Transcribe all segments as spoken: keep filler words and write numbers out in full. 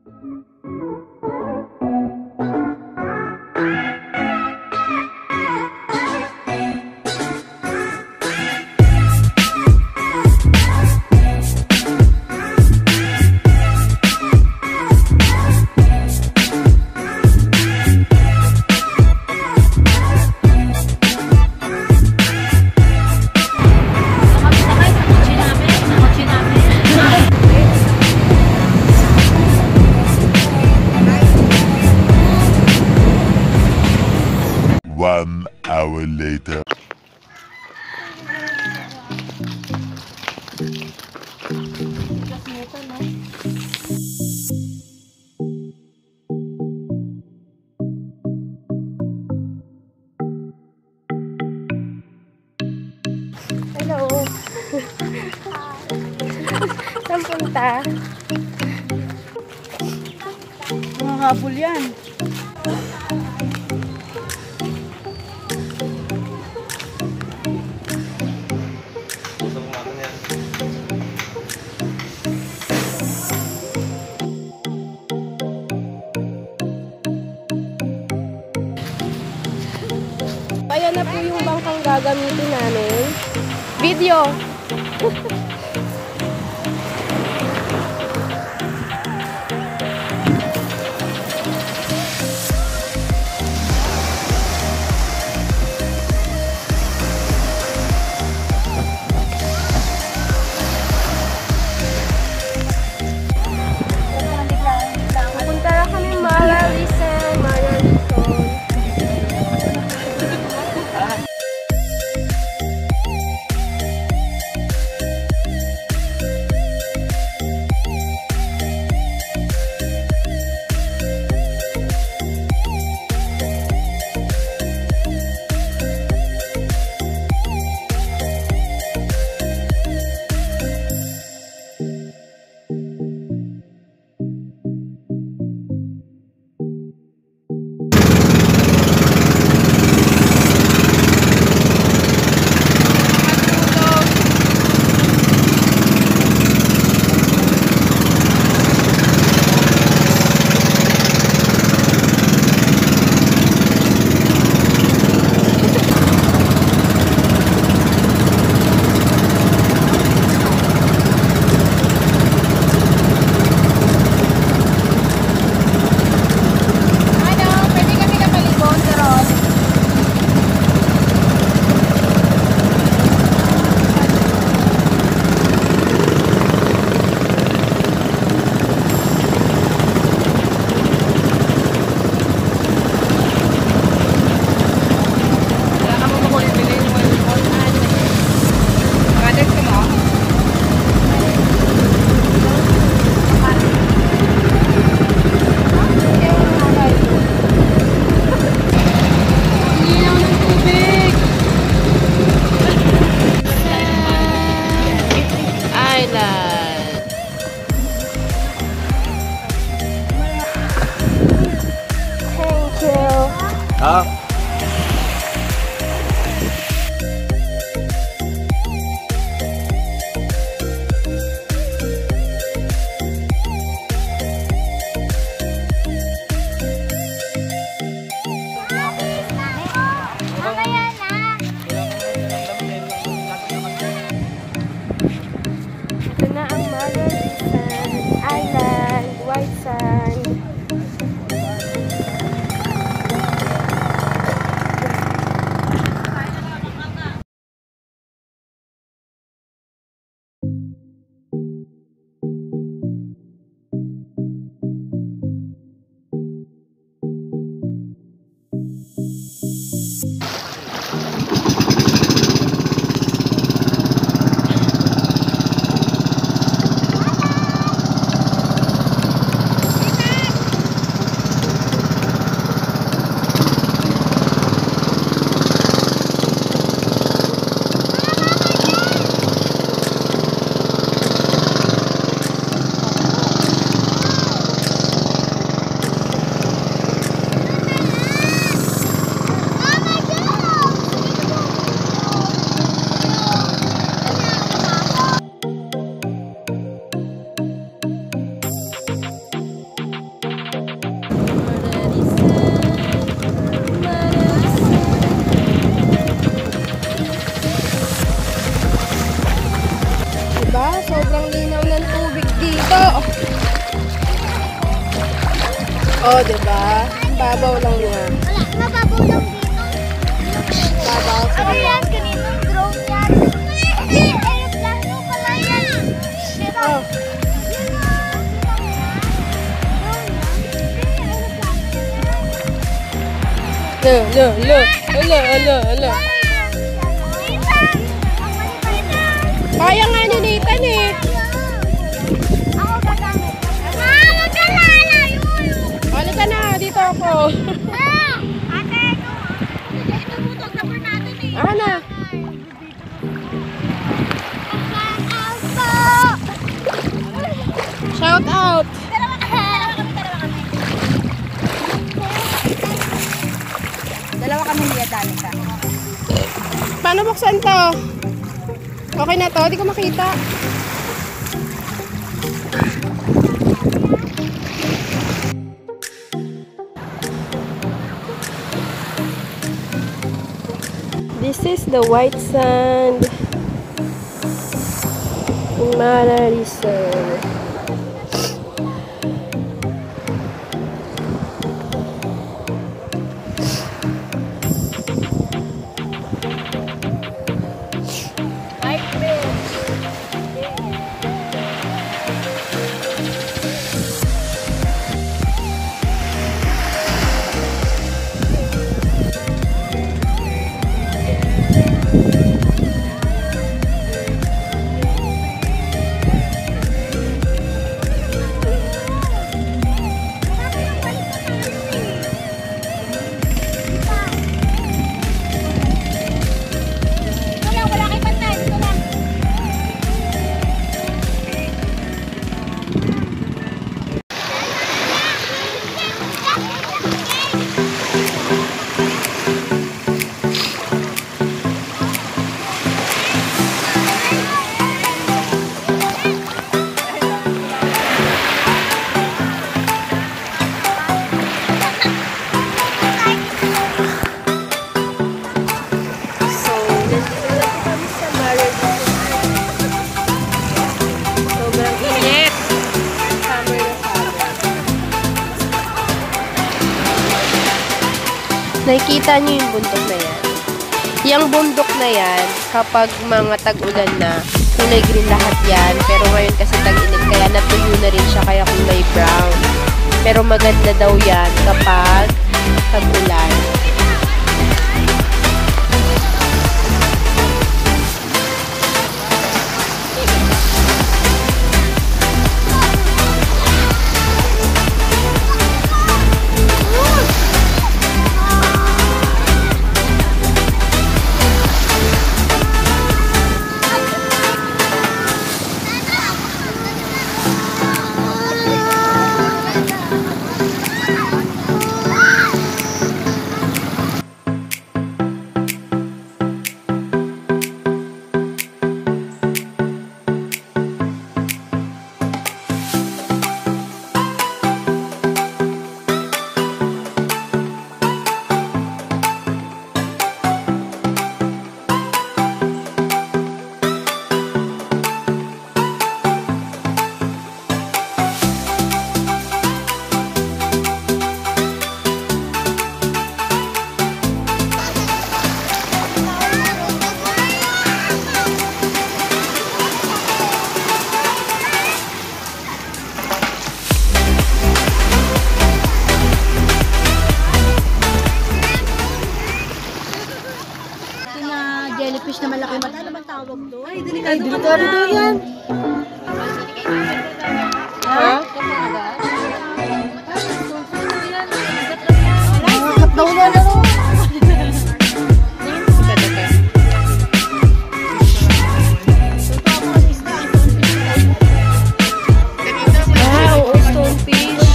One hour later. Hello. Saan punta? Mga habol yan. Ayan na po yung bangkang gagamitin namin. Video! Pupunta na kami Mara Lisen, Mara Lison. Ah. Ito na ang Mara Lisen Island, White Sand. Oh, diba? Babaw lang niya. Wala, mababaw lang dito. Babaw. Ano yan? Kaninong drone yan? Hindi, aeroplano pala yan. Diba? Oh. Yun o. Drone yan? Hindi, aeroplano. Lo, lo, lo. Lo, lo, lo. Kaya nga ni Nathan eh. Ako gagamit. Ah, magkalala yun. Ano ka na? Dito ako. Ah, ate, ito. Ito mo itong number natin eh. Ah, na. Shout out. Dalawa kami, dalawa kami, dalawa kami. Dalawa kami niya, Danica. Paano buksan to? Okay na to? Di ko makita. This is the white sand in Mara Reserve. Wala, wala kay pantay. Dito lang. So, nandito na po kami sa Mara Reserve. Sobrang init. Summer na summer. Nakikita niyo yung bundok na yan? Yung bundok na yan, kapag mga tag-ulan na, kulay green lahat yan. Pero ngayon kasi tag-init, kaya natuyo na rin siya, kaya kulay brown. Pero maganda daw yan kapag tag-ulan. Jellyfish na malaki mata. Ano bang tawag doon? Ay, delikado daw yan. Ha? Nakakap daw na ano. Ah, oo, stonefish.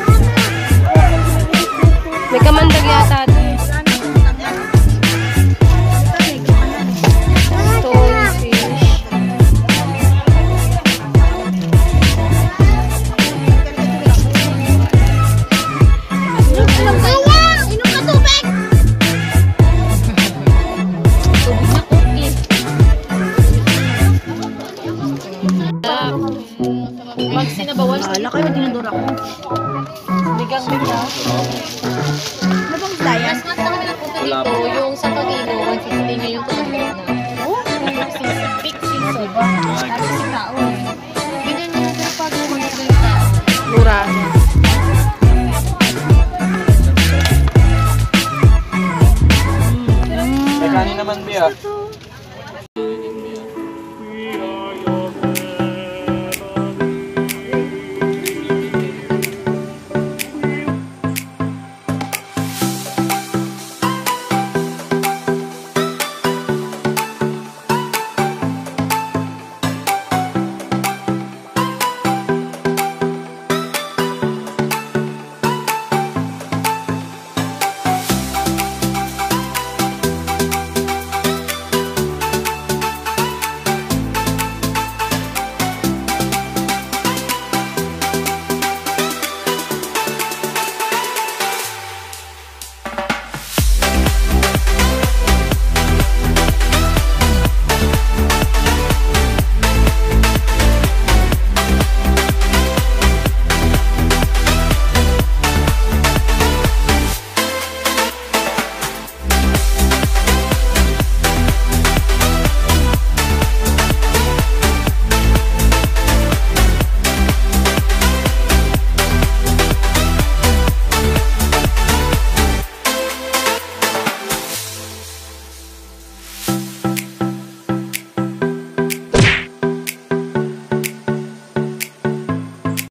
May kamandag yata ito. Stonefish. may tinidor ako. Bigang bigang. Nabang